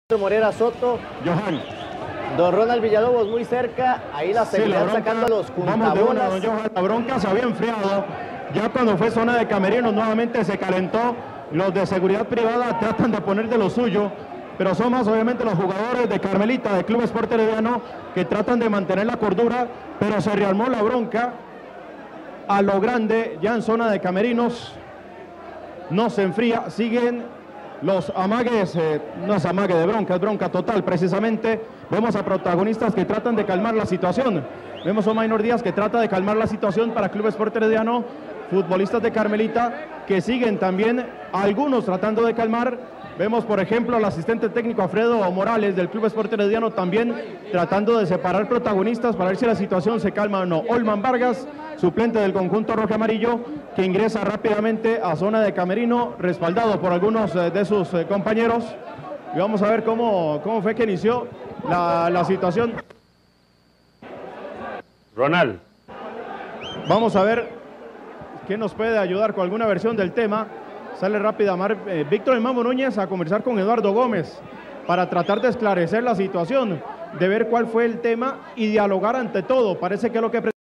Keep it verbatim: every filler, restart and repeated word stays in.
Morera Soto, Johan. don Ronald Villalobos muy cerca, ahí la seguridad sí, la sacando a los puntabolas. Don Johan, la bronca se había enfriado, ya cuando fue zona de camerinos nuevamente se calentó, los de seguridad privada tratan de poner de lo suyo, pero son más obviamente los jugadores de Carmelita, de Club Sport Herediano, que tratan de mantener la cordura, pero se rearmó la bronca a lo grande, ya en zona de camerinos, no se enfría, siguen los amagues, eh, no es amague de bronca, es bronca total precisamente. Vemos a protagonistas que tratan de calmar la situación. Vemos a Maynor Díaz que trata de calmar la situación para Club Sport Herediano. Futbolistas de Carmelita que siguen también, algunos tratando de calmar. Vemos por ejemplo al asistente técnico Alfredo Morales del Club Sport Herediano también tratando de separar protagonistas para ver si la situación se calma o no. Olman Vargas, suplente del conjunto rojo amarillo, que ingresa rápidamente a zona de camerino, respaldado por algunos eh, de sus eh, compañeros. Y vamos a ver cómo, cómo fue que inició la, la situación. Ronald. Vamos a ver qué nos puede ayudar con alguna versión del tema. Sale rápida Mar, eh, Víctor El Mambo Núñez a conversar con Eduardo Gómez para tratar de esclarecer la situación, de ver cuál fue el tema y dialogar ante todo. Parece que es lo que